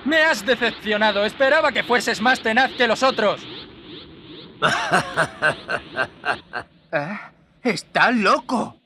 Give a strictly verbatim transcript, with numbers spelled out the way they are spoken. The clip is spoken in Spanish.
Me has decepcionado. Esperaba que fueses más tenaz que los otros. ¿Eh? ¡Está loco!